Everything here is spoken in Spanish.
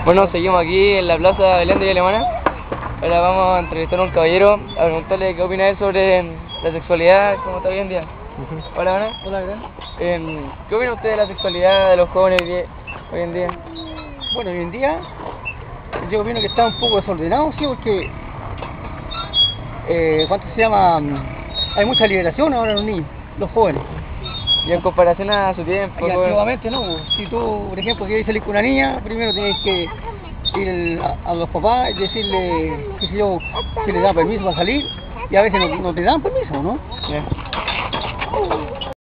Bueno, seguimos aquí en la plaza Belén de Villa Alemana. Ahora vamos a entrevistar a un caballero, a preguntarle qué opina él sobre la sexualidad, cómo está hoy en día. Hola, Ana. Hola, gran. ¿Qué opina usted de la sexualidad de los jóvenes hoy en día? Bueno, hoy en día yo opino que está un poco desordenado, sí, porque ¿cuánto se llama? Hay mucha liberación ahora en los niños, los jóvenes. Y en comparación a su tiempo. Y antiguamente no, si tú, por ejemplo, quieres salir con una niña, primero tienes que ir a los papás y decirle, qué sé yo, si le da permiso para salir, y a veces no te dan permiso, ¿no? Yeah.